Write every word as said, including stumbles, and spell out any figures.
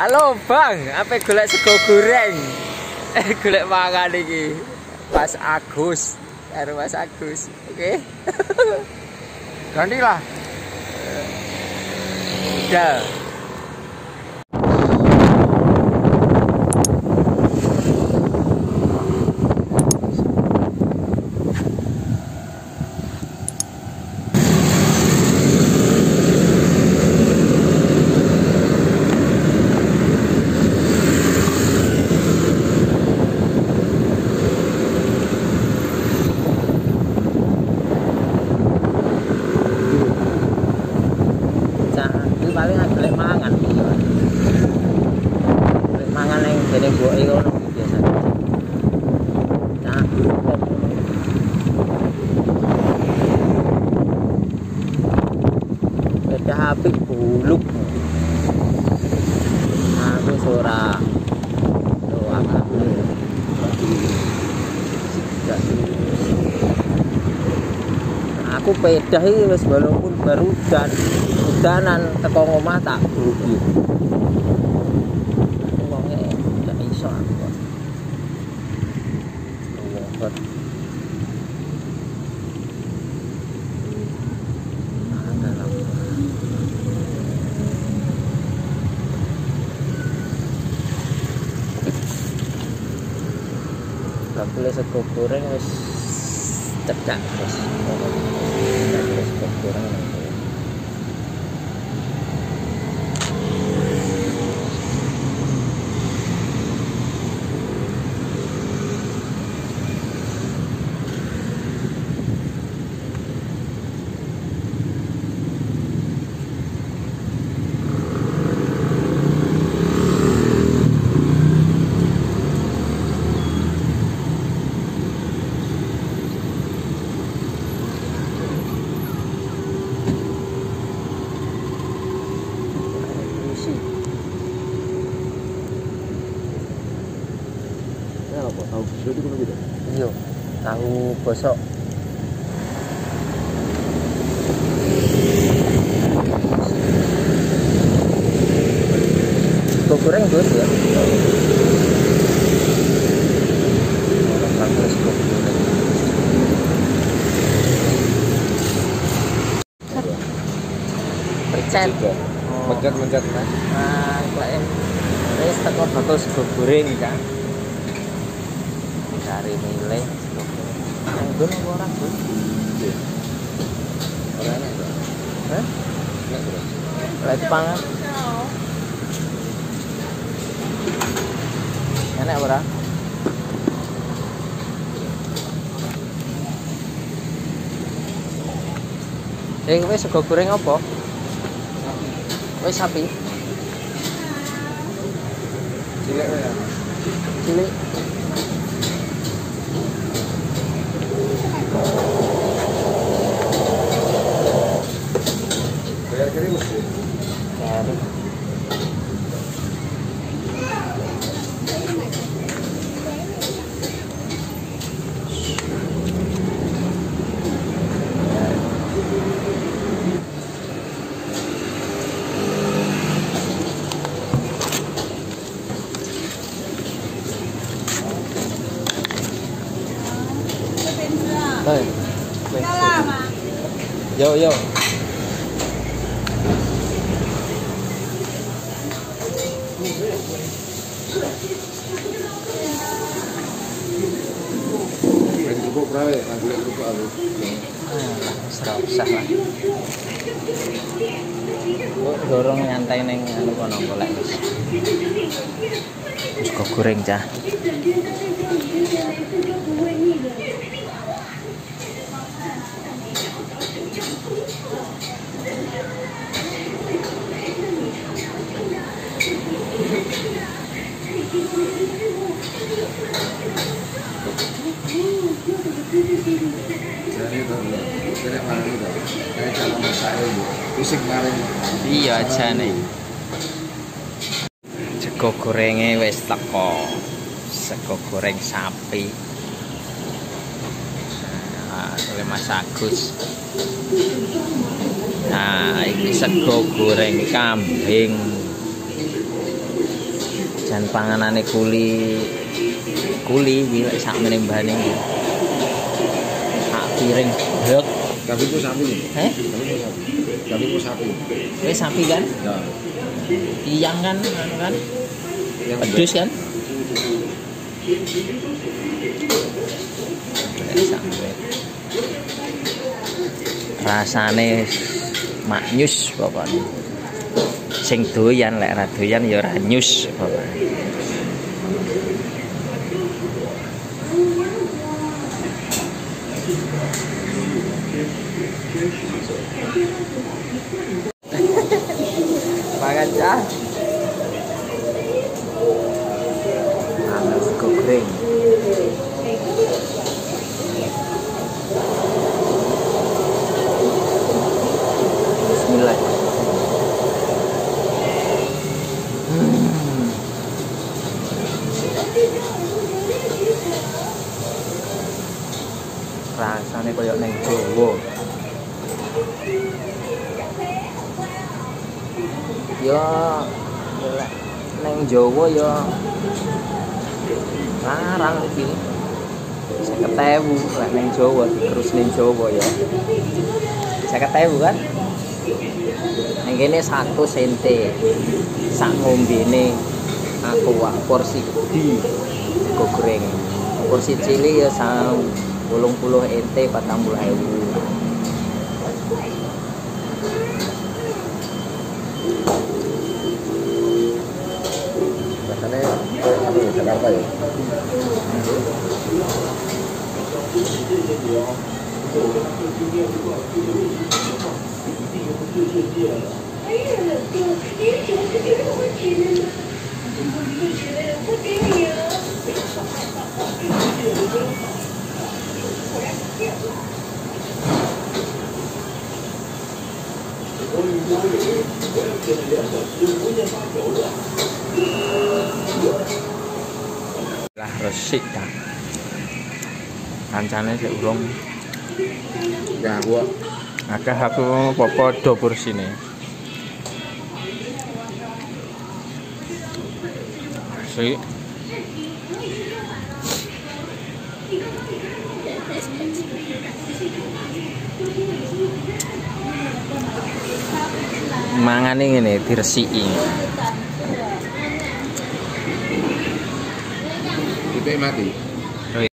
Halo Bang, apa golek sego goreng? Eh golek mangan iki. Mas Agus, karo Mas Agus. Oke. Gantilah. Udah. Paling golek mangan golek mangan yang dene mboke ngono biasa. Nah, beda apik buluk. Aku ora yo alhamdulillah. Aku pedah iki wis walaupun baru dan udanan teko ngomah tak rugi. Wonge gak iso aku kok. Lewat. Bakule sego goreng wis cedak wis. Bakule sego goreng. Apa tahu busuk itu gitu? Iya, tahu bosok. Sego goreng dos ya. Orang pakai sego goreng. Percet. Mencet-mencet kan? Nah, klien. Wis teko bakal sego goreng kan. Cari milih anggun apa orang Gun? Iya. Ora enak to. Hah? Enak to. Lagi pangan. Enak ora? Eh, kowe sego goreng apa? Wis sapi. Cilik ya. Cilik. Bayar kirim mesti. Kirim. Đây. Yo yo. Kerupuk prawe, ambil kerupuk aku. Ah, usah lah. Kok dorong nyantai neng anu kono golek wis. Sego goreng cah. Jadi itu, jadi mana itu? Kayak cara masak itu, pusing paling. Iya aja nih. Sego gorenge wis teko. Sego goreng sapi. Nah, oleh Mas Agus. Nah, ini sego goreng kambing. jan panganane kuli kuli iki lek sak meneng mbane iki. Sak piring blok. Tapi itu sapi nih. Eh? Tapi itu sapi. Tapi itu sapi. Wis sapi kan? Ya. Iyang kan, anu kan? Yang Pedus kan? Rasane maknyus pokoknya. Sing doyan lek ra doyan ya ora nyus pokoknya. Makan cah. Ana sego goreng. Bismillah. Hmm. Rasane koyo ning Jawa. Ya neng Jawa ya larang iki. seket ewu lek neng Jawa terus neng Jawa ya. seket ewu kan? Neng kene satu sente. Sak ngombene aku wak porsi gede sego goreng. Porsi cilik ya sang wolung puluh ente patang puluh ewu. Rasanya apa ya? Jakarta ya? Lah resik ta. Kancane sik urung. Ya gua Akeh aku padha porsine. Sik. Mangane ngene diresiki. itu mati.